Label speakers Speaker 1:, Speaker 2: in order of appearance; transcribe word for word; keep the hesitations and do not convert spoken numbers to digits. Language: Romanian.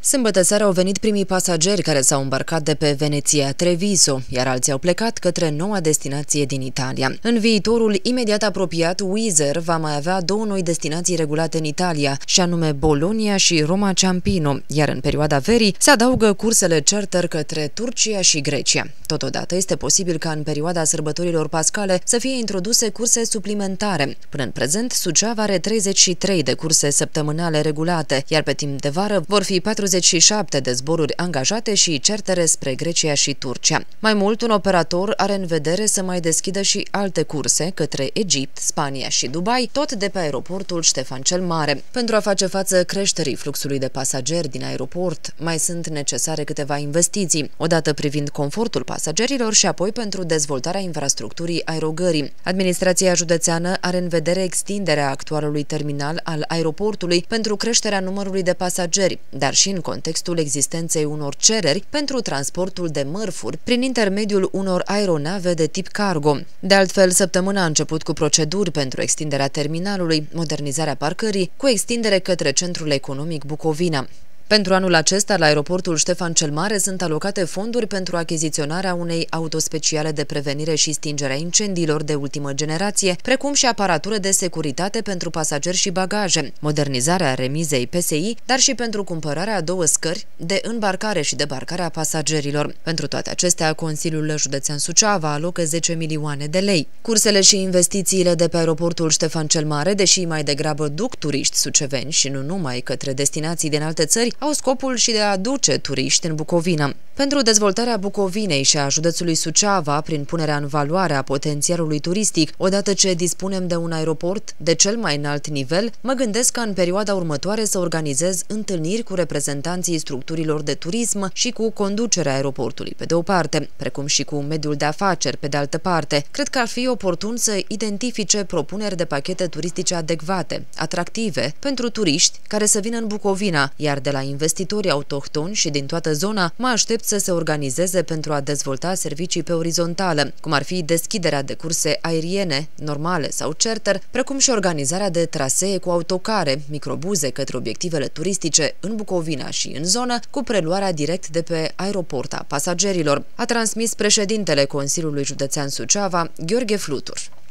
Speaker 1: Sâmbătă seara au venit primii pasageri care s-au îmbarcat de pe Venezia-Treviso, iar alții au plecat către noua destinație din Italia. În viitorul imediat apropiat, Wizz Air va mai avea două noi destinații regulate în Italia, și anume Bologna și Roma Ciampino, iar în perioada verii se adaugă cursele charter către Turcia și Grecia. Totodată este posibil ca în perioada sărbătorilor pascale să fie introduse curse suplimentare. Până în prezent, Suceava are treizeci și trei de curse săptămânale regulate, iar pe timp de vară vor fi patruzeci și șapte de zboruri angajate și certere spre Grecia și Turcia. Mai mult, un operator are în vedere să mai deschidă și alte curse către Egipt, Spania și Dubai, tot de pe aeroportul Ștefan cel Mare. Pentru a face față creșterii fluxului de pasageri din aeroport, mai sunt necesare câteva investiții, odată privind confortul pasagerilor și apoi pentru dezvoltarea infrastructurii aerogării. Administrația județeană are în vedere extinderea actualului terminal al aeroportului pentru creșterea numărului de pasageri, dar și în contextul existenței unor cereri pentru transportul de mărfuri prin intermediul unor aeronave de tip cargo. De altfel, săptămâna a început cu proceduri pentru extinderea terminalului, modernizarea parcării, cu extindere către centrul economic Bucovina. Pentru anul acesta, la aeroportul Ștefan cel Mare sunt alocate fonduri pentru achiziționarea unei autospeciale de prevenire și stingere a incendiilor de ultimă generație, precum și aparatură de securitate pentru pasageri și bagaje, modernizarea remizei P S I, dar și pentru cumpărarea a două scări de îmbarcare și debarcare a pasagerilor. Pentru toate acestea, Consiliul Județean Suceava alocă zece milioane de lei. Cursele și investițiile de pe aeroportul Ștefan cel Mare, deși mai degrabă duc turiști suceveni și nu numai către destinații din alte țări, au scopul și de a aduce turiști în Bucovina. Pentru dezvoltarea Bucovinei și a județului Suceava, prin punerea în valoare a potențialului turistic, odată ce dispunem de un aeroport de cel mai înalt nivel, mă gândesc ca în perioada următoare să organizez întâlniri cu reprezentanții structurilor de turism și cu conducerea aeroportului, pe de o parte, precum și cu mediul de afaceri, pe de altă parte. Cred că ar fi oportun să identifice propuneri de pachete turistice adecvate, atractive, pentru turiști care să vină în Bucovina, iar de la investitorii autohtoni și din toată zona mă aștept să se organizeze pentru a dezvolta servicii pe orizontală, cum ar fi deschiderea de curse aeriene, normale sau charter, precum și organizarea de trasee cu autocare, microbuze către obiectivele turistice în Bucovina și în zonă, cu preluarea direct de pe aeroport a pasagerilor, a transmis președintele Consiliului Județean Suceava, Gheorghe Flutur.